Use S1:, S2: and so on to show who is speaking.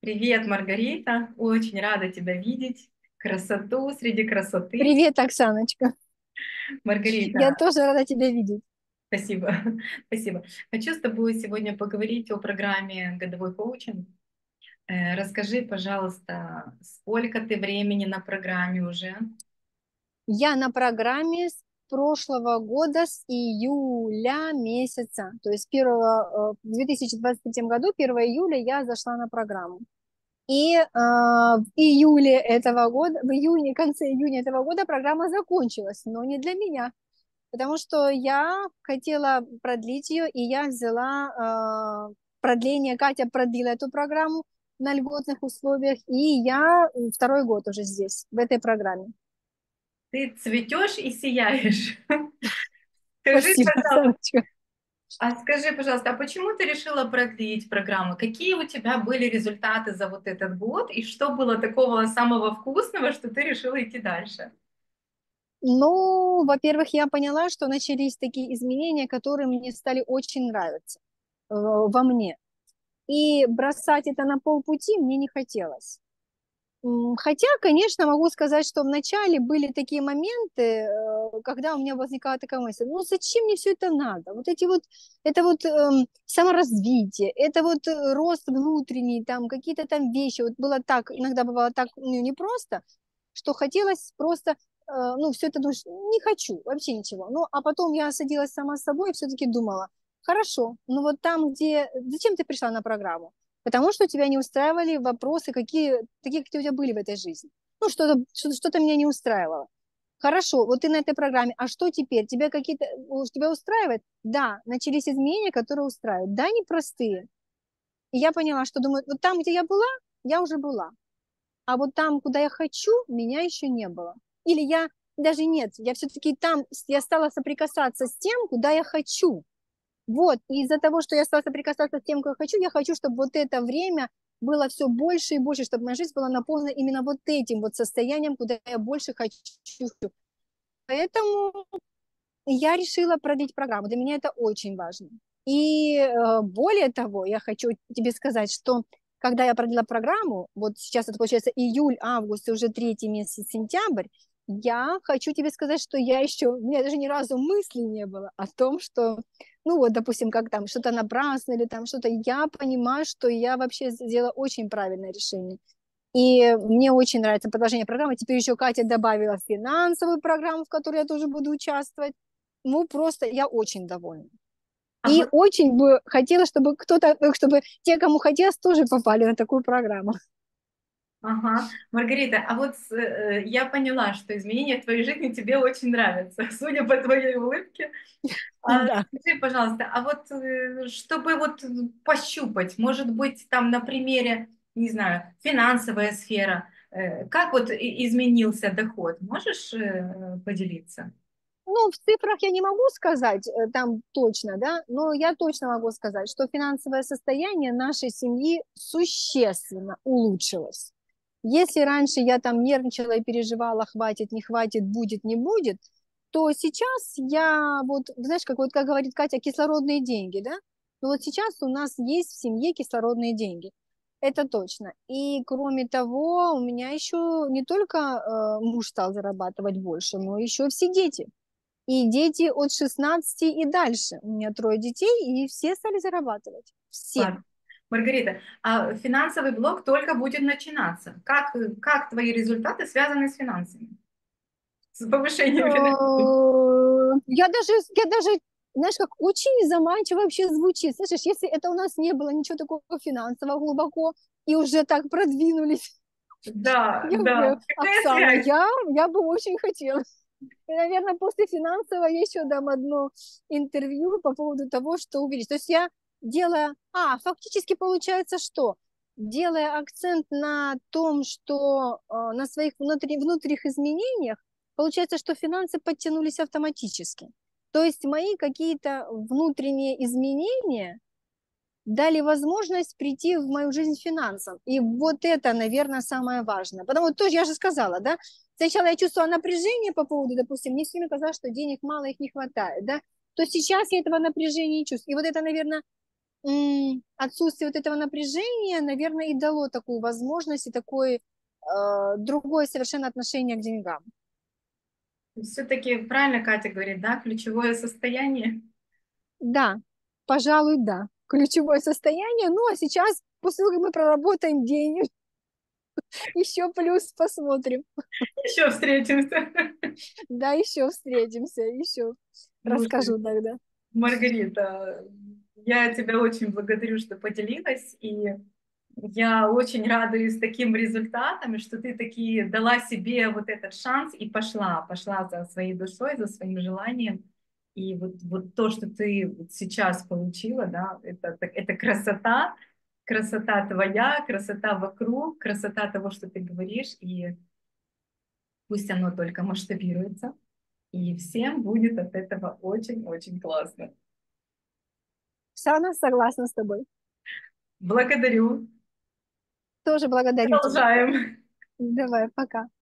S1: Привет, Маргарита. Очень рада тебя видеть. Красоту среди красоты.
S2: Привет, Оксаночка. Я
S1: Маргарита,
S2: тоже рада тебя видеть.
S1: спасибо. Спасибо. Хочу с тобой сегодня поговорить о программе «Годовой коучинг». Расскажи, пожалуйста, сколько ты времени на программе уже?
S2: Я на программе с прошлого года, с июля месяца. То есть в 2023 году, 1 июля, я зашла на программу. И в июле этого года, в июне, конце июня этого года программа закончилась, но не для меня. Потому что я хотела продлить ее, и я продление. Катя продлила эту программу на льготных условиях, и я второй год уже здесь, в этой программе.
S1: Ты цветешь и сияешь. Скажи,
S2: Спасибо,
S1: пожалуйста,
S2: Саночка.
S1: а почему ты решила продлить программу? Какие у тебя были результаты за вот этот год? И что было такого самого вкусного, что ты решила идти дальше?
S2: Ну, во-первых, я поняла, что начались такие изменения, которые мне стали очень нравиться во мне. И бросать это на полпути мне не хотелось. Хотя, конечно, могу сказать, что вначале были такие моменты, когда у меня возникала такая мысль: ну зачем мне все это надо? Это вот саморазвитие, это вот рост внутренний, там какие-то там вещи. Вот было так, иногда бывало так, ну, непросто, что хотелось просто, ну, все это думаешь, не хочу, вообще ничего. Ну, а потом я садилась сама с собой и все-таки думала: хорошо, ну вот там, где... Зачем ты пришла на программу? Потому что тебя не устраивали вопросы, такие, какие у тебя были в этой жизни. Ну, что-то меня не устраивало. Хорошо, вот ты на этой программе, а что теперь? Тебя устраивает? Да, начались изменения, которые устраивают. Да, непростые. И я поняла, что думаю, вот там, где я была, я уже была. А вот там, куда я хочу, меня еще не было. Или я даже нет, я все-таки там, я стала соприкасаться с тем, куда я хочу. Вот, и из-за того, что я стала соприкасаться с тем, как я хочу, чтобы вот это время было все больше и больше, чтобы моя жизнь была наполнена именно вот этим вот состоянием, куда я больше хочу. Поэтому я решила продлить программу. Для меня это очень важно. И более того, я хочу тебе сказать, что когда я продлила программу, вот сейчас это получается июль, август, и уже третий месяц, сентябрь, я хочу тебе сказать, что у меня даже ни разу мысли не было о том, что, ну вот, допустим, как там что-то напрасно или там что-то, я понимаю, что я вообще сделала очень правильное решение. И мне очень нравится продолжение программы. Теперь еще Катя добавила финансовую программу, в которой я тоже буду участвовать. Ну, просто я очень довольна.
S1: А
S2: И
S1: вот,
S2: очень бы хотела, чтобы чтобы те, кому хотелось, тоже попали на такую программу.
S1: ага, Маргарита, я поняла, что изменения в твоей жизни тебе очень нравятся, судя по твоей улыбке.
S2: Да.
S1: Скажи, пожалуйста, чтобы вот пощупать, может быть, там на примере, не знаю, финансовая сфера, как вот изменился доход? Можешь поделиться?
S2: Ну, в цифрах я не могу сказать там точно, да, но я точно могу сказать, что финансовое состояние нашей семьи существенно улучшилось. Если раньше я там нервничала и переживала, хватит, не хватит, будет, не будет, то сейчас я вот, знаешь, как говорит Катя, кислородные деньги, да? Ну вот сейчас у нас есть в семье кислородные деньги. Это точно. И кроме того, у меня еще не только муж стал зарабатывать больше, но еще все дети. И дети от 16 и дальше. У меня трое детей, и все стали зарабатывать. Все.
S1: Ладно. Маргарита, а финансовый блок только будет начинаться. Как твои результаты связаны с финансами? С повышением финансов?
S2: Я даже, знаешь, как очень заманчиво вообще звучит. Слышишь, если это у нас не было ничего такого финансового глубоко, и уже так продвинулись,
S1: Да, да. Какая
S2: Оксана,
S1: связь?
S2: я бы очень хотела. И, наверное, после финансового я еще дам одно интервью по поводу того, что увидеть. То есть фактически получается что? Делая акцент на том, что на своих внутренних изменениях, получается, что финансы подтянулись автоматически. То есть мои какие-то внутренние изменения дали возможность прийти в мою жизнь финансам. И вот это, наверное, самое важное. Потому что тоже я же сказала, да, сначала я чувствовала напряжение по поводу, допустим, мне все время казалось, что денег мало, их не хватает, да, то сейчас я этого напряжения не чувствую. И вот это, наверное, Отсутствие вот этого напряжения, наверное, и дало такую возможность и такое другое совершенно отношение к деньгам.
S1: Все-таки правильно Катя говорит, да, ключевое состояние.
S2: Да, пожалуй, да. Ключевое состояние. Ну, а сейчас, после того, как мы проработаем день, еще плюс посмотрим.
S1: Еще встретимся.
S2: Да, еще встретимся, еще
S1: Слушай,
S2: расскажу тогда.
S1: Маргарита, я тебя очень благодарю, что поделилась, и я очень радуюсь таким результатам, что ты таки дала себе вот этот шанс и пошла за своей душой, за своим желанием. И вот то, что ты вот сейчас получила, да, это красота, красота твоя, красота вокруг, красота того, что ты говоришь, и пусть оно только масштабируется, и всем будет от этого очень-очень классно.
S2: Сана, согласна с тобой.
S1: Благодарю.
S2: Тоже благодарю тебя.
S1: Продолжаем.
S2: Давай, пока.